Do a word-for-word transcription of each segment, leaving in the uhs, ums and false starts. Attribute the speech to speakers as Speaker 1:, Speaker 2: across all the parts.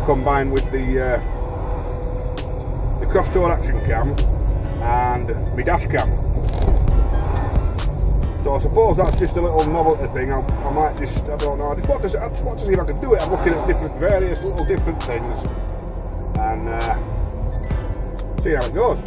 Speaker 1: combined with the uh, the cross-tour action cam and my dash cam. So I suppose that's just a little novelty thing. I, I might just, I don't know, I just want to, I just want to see if I can do it. I'm looking at different, various little different things and uh, see how it goes.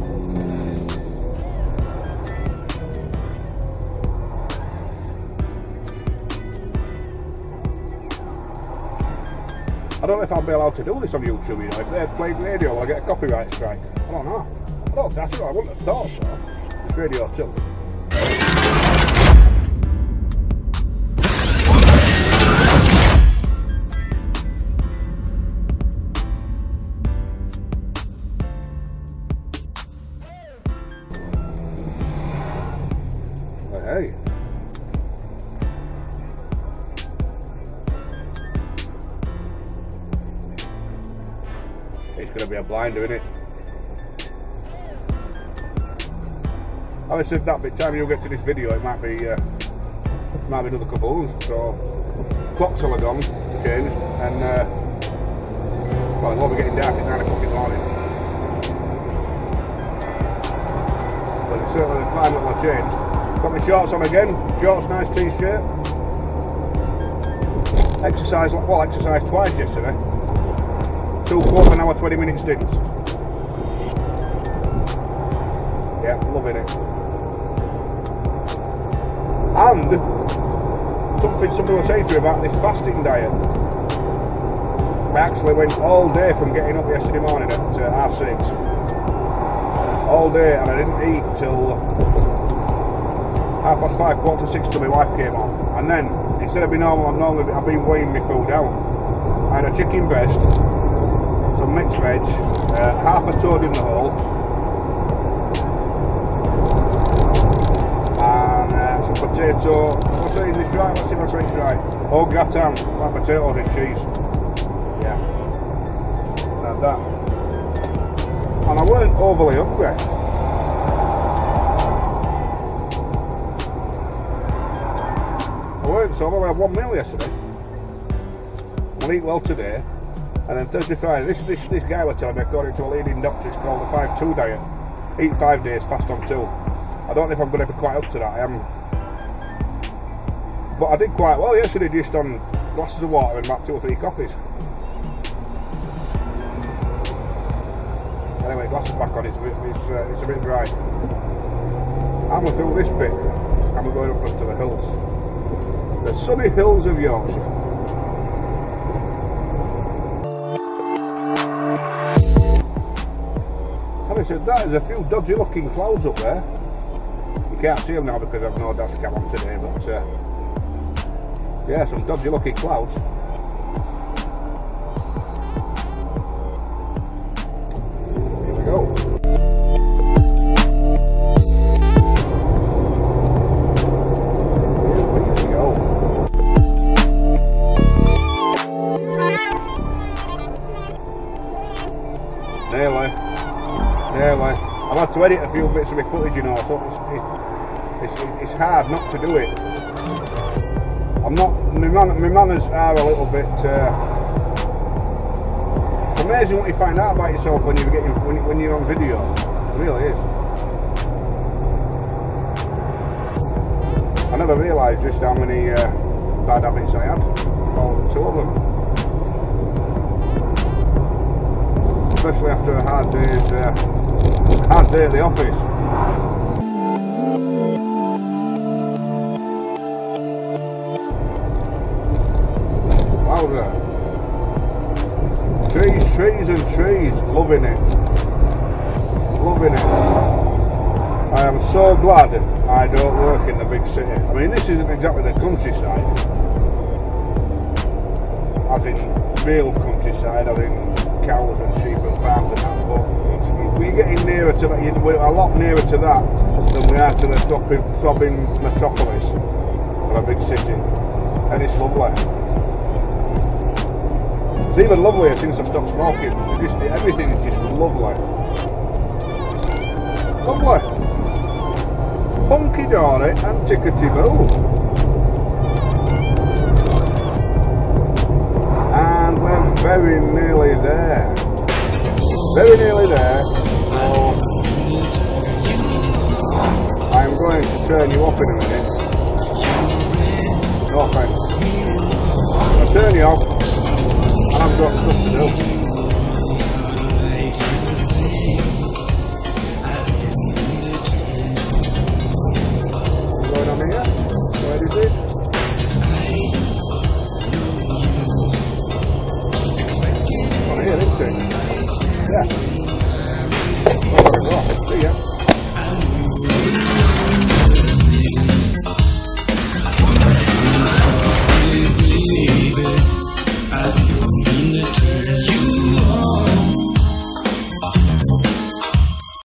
Speaker 1: I don't know if I'll be allowed to do this on YouTube, you know, if they're playing radio, will I get a copyright strike? I don't know. I don't think so, I wouldn't have thought so. It's radio too. Hey. It's going to be a blinder, isn't it? Obviously, that bit time you'll get to this video, it might be, uh, might be another couple of months. So, clocks will have gone, changed, and uh, well, it won't be getting dark at nine o'clock in the morning. But it's certainly the climate will have changed. Got my shorts on again, shorts, nice t-shirt. Exercise, well, exercised twice yesterday. Two quarter an hour, twenty minute stints. Yeah, loving it. And something somebody was saying to me about this fasting diet. I actually went all day from getting up yesterday morning at uh, half six. All day, and I didn't eat till half past five, quarter to six till my wife came on. And then, instead of being normal, I'm normally, I've been weighing my food out. I had a chicken breast, some mixed veg, uh, half a toad in the hole, and uh, some potato, what's it, is this right? Let's see if I say it's right. Oh, gratin, like potatoes and cheese. Yeah. Like that. And I weren't overly hungry. So I've only had one meal yesterday. I'll eat well today, and then Thursday, Friday. This this this guy was telling me, according to a leading doctor, it's called the five two diet. Eat five days, fast on two. I don't know if I'm going to be quite up to that. I am, but I did quite well yesterday, just on glasses of water and about two or three coffees. Anyway, glasses back on. It's a bit, it's, uh, it's a bit dry. And we're through this bit, and we're going up onto the hills. The sunny hills of Yorkshire. Having said that, there's a few dodgy looking clouds up there. You can't see them now because I've no dash cam on today, but uh, yeah, some dodgy looking clouds. Here we go. Nearly, nearly. I've had to edit a few bits of my footage, you know, so it's, it's, it's hard not to do it. I'm not, my, man, my manners are a little bit, uh, it's amazing what you find out about yourself when you're, getting, when, when you're on video, it really is. I never realised just how many uh, bad habits I had, all two of them. Especially after a hard day's uh, hard day at the office. Wowzer. Trees, trees and trees. Loving it. Loving it. I am so glad I don't work in the big city. I mean, this isn't exactly the countryside. As in real countryside, as in cows and sheep and farms and that, but we're getting nearer to that, we're a lot nearer to that than we are to the throbbing, throbbing metropolis of a big city, and it's lovely. It's even lovelier since I've stopped smoking. Just, everything is just lovely. Lovely. Funky dory and tickety boo. And we're very nearly there. Very nearly there. So I'm going to turn you off in a minute. No offense. I'll turn you off and I've got stuff to do.